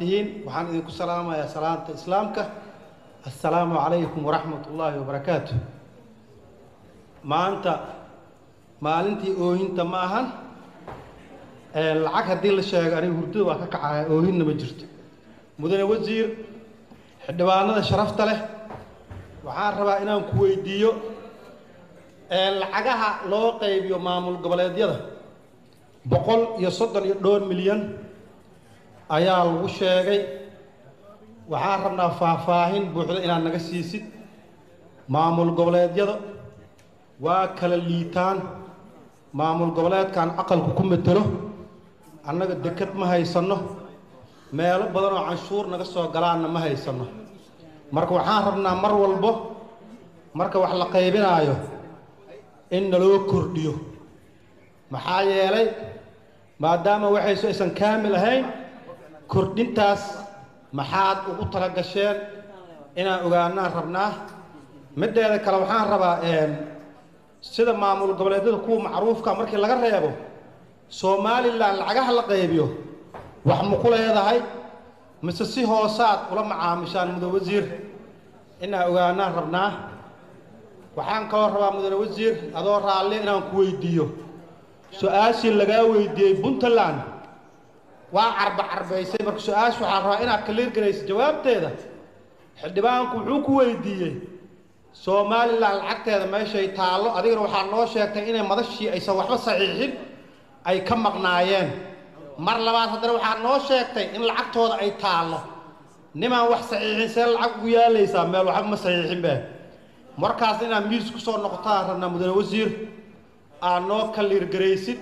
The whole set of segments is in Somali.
تهين وحان إذن السلام يا سلامة إسلامك السلام عليكم ورحمة الله وبركاته ما أنت أنت أوهين تماهن العك هدي الشيء أنا هردو وكك أوهين نمجرت مدن وزير حدوانا شرفت له وحان ربا إنا كويديو العكها لو قيبيو معمول قبل يده بقول يصدر $2 مليون ayaa lagu sheegay waxaan rabnaa faahfaahin buuxda inaan naga siisid maamul goboleedyada waa kala liitaan maamul goboleedkan aqalku ku metelo annaga dekad ma haysano meelo badan oo canshuur naga soo galaana ma haysano marka waxaan rabnaa mar walbo marka wax la qaybinaayo in naloo kordhiyo maxaa yeelay maadaama waxayso aysan kaamil ahayn kordhintaas maxaad ugu tala gasheen inaan ogaanaan rabnaa mideeda kale waxaan rabaa sida maamul goboleedyada kuwa macruufka markii laga reebo Soomaaliland lacagaha la qaybiyo wax ma ku leedahay mise si hoosaad ula macaamishaan mudane wasiir inaan ogaanaan rabnaa waxaan kaloo rabaa mudane wasiir adoo raalli inaan ku weydiiyo su'aashii laga weydiiyay Puntland waa carbaysay marka su'aash waxaan rabaa inaad kaliir garayso jawaabteeda xildhibaanku wuxuu ku weydiiyay Soomaaliland lacagteeda meeshay taalo adigana waxaa noo sheegtay inay madashii aysan waxba saxiixin ay ka maqnaayeen mar labaad haddana waxaa noo sheegtay in lacagtooda ay taalo nimaan wax saxiixin see lacag ugu yaalaysaa meel waxba ma saxiixin bee markaas inaad miis ku soo noqotaan rabnaa mudane wasiir aad noo kaliir garaysid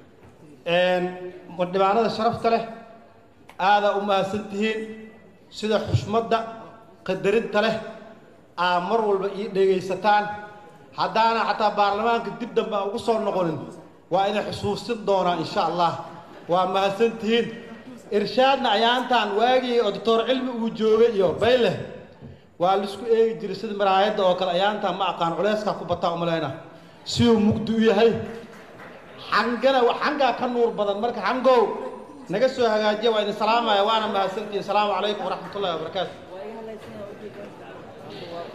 مدبانada sharafta leh aada u maasantihiin sida xushmada qadarinta leh mar walba ii dhageysataan hadaana xataa baarlamaanka dib dambe ugu soo noqonin waa inay xusuusin doonaa insha Allah waa maasantihiin irshaadna ayaantan waagii doctor cilmi uu joogay iyo bayle waa la isku eegi jiray sida maraayada oo kale ayaantan ma aqaan culayska ku bataa umaleena si uu mugdi u yahay حنجنا وحنجا كنور بدن مرك حنجو نجسوا هجاجي وإن السلام يا وانا ما سنتي السلام عليكم ورحمة الله وبركاته